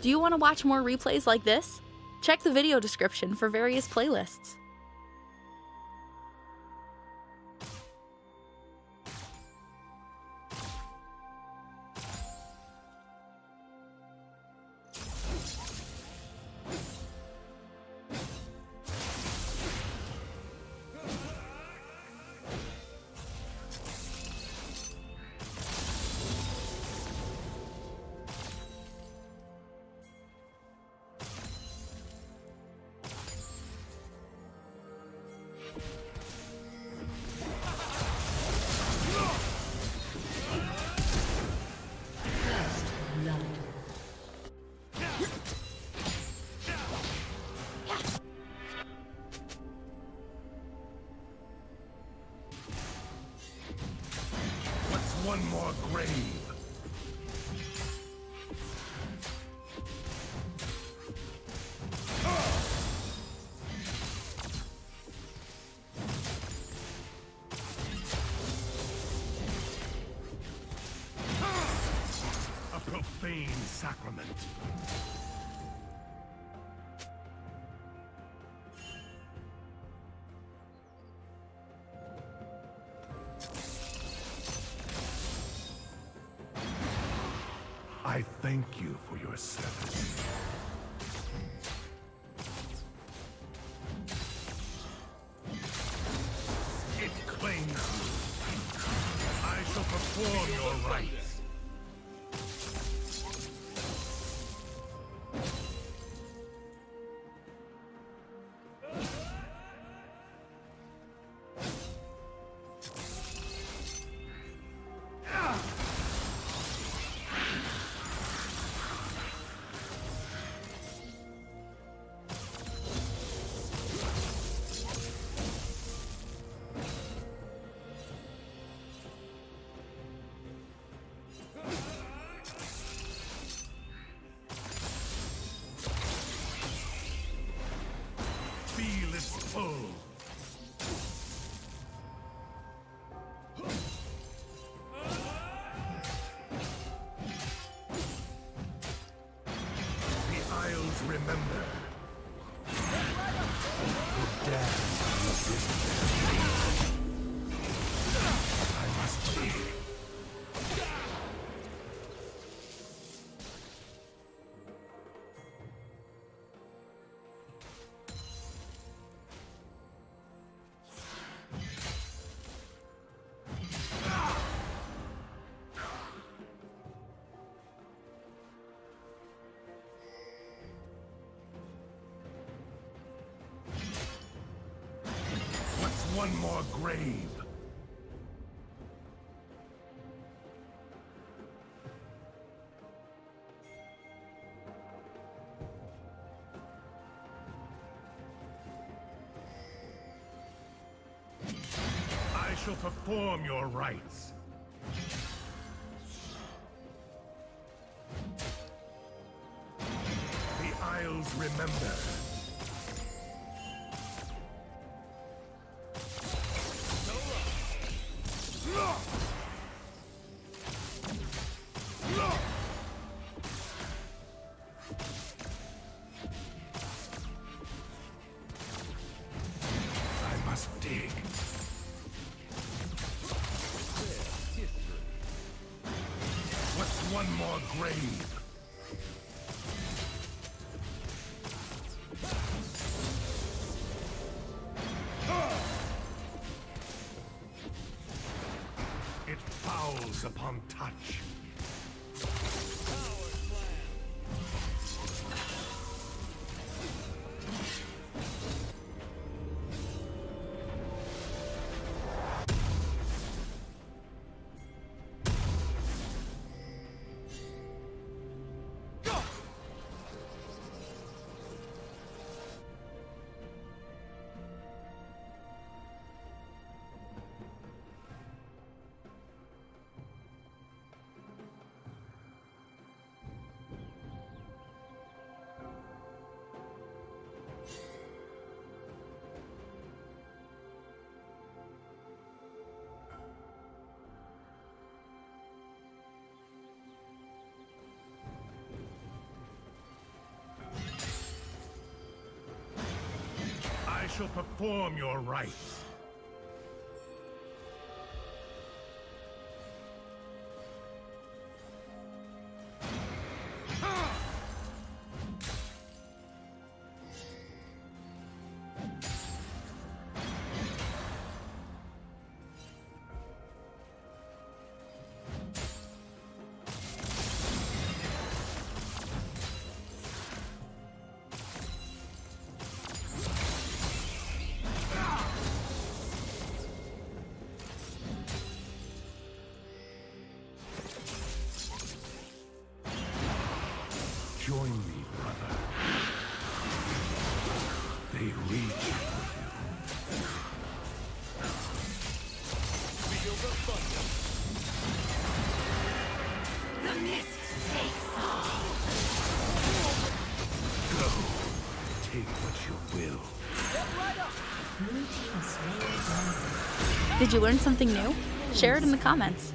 Do you want to watch more replays like this? Check the video description for various playlists. One more grave. A profane sacrament. I thank you for your service. It claims you. I shall perform your rites. Feel its pull. The Isles remember. The dance of this I must be. One more grave. I shall perform your rites. The Isles remember. I must dig. What's one more grave? It fouls upon touch. shall perform your rites. Join me, brother. They reach for you. Feel the thunder. The mist takes all. Go. Take what you will. Did you learn something new? Share it in the comments.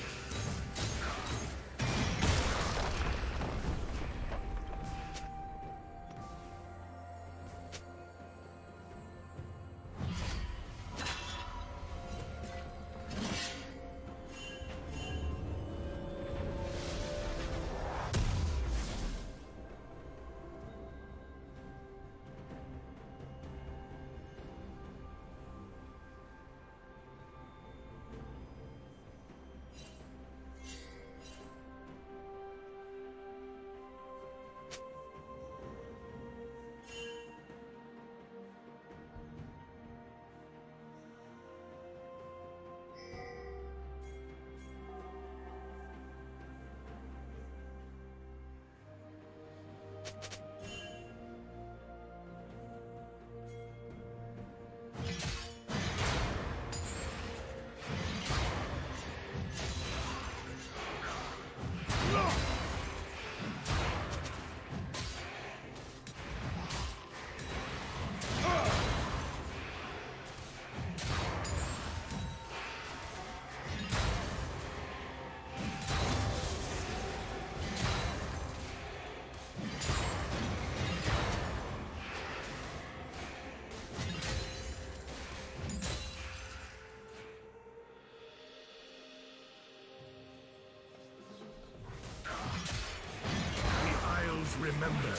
Remember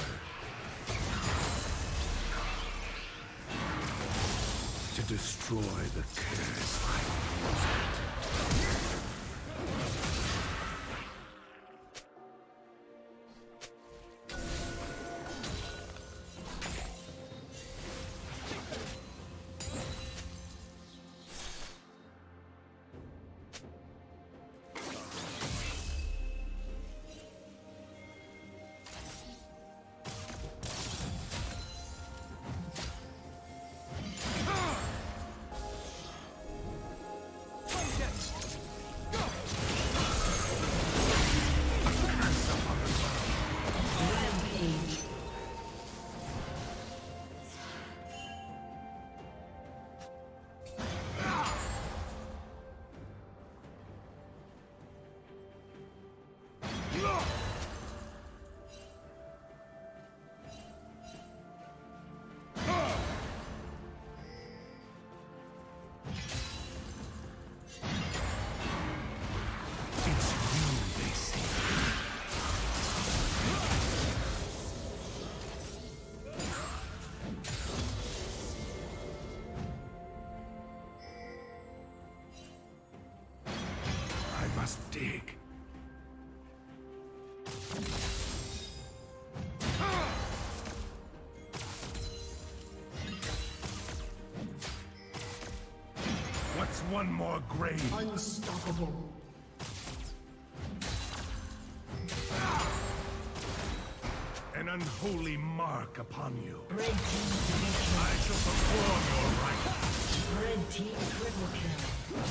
to destroy the curse I used. Dig. What's one more grave? Unstoppable. An unholy mark upon you. Red team double kill. I shall perform your rites. Red team triple kill.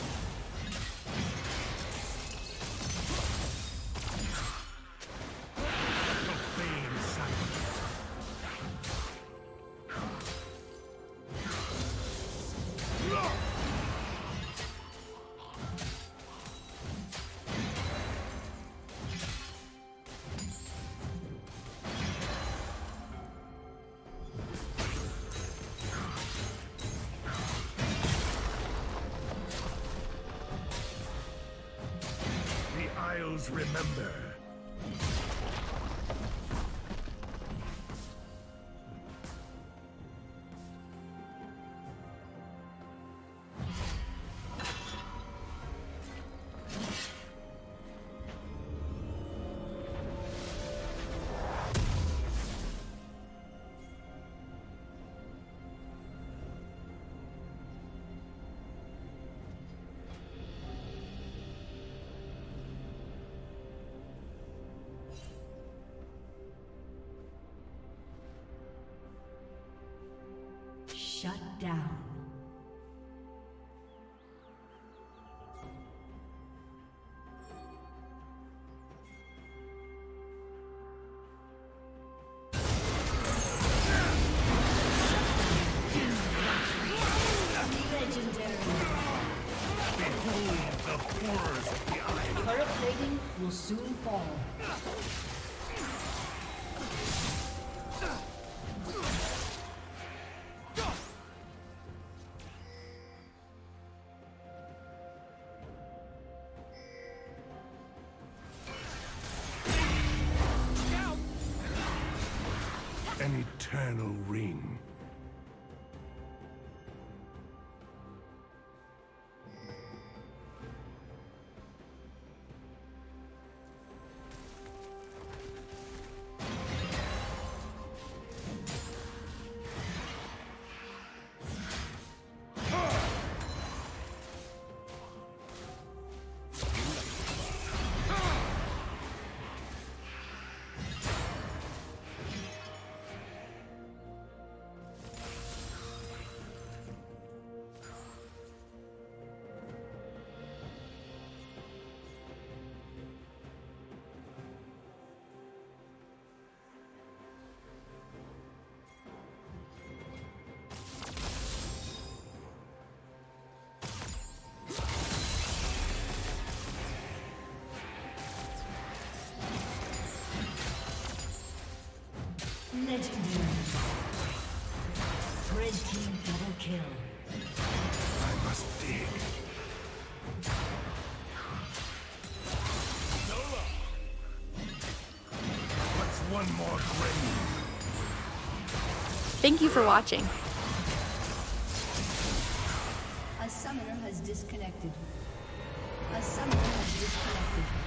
Heroes remember. Shut down. Legendary. Behold the horrors of the eye. Turret plating will soon fall. An eternal ring. Legendary. Red team double kill. I must dig. What's one more grave? Thank you for watching. A summoner has disconnected. A summoner has disconnected.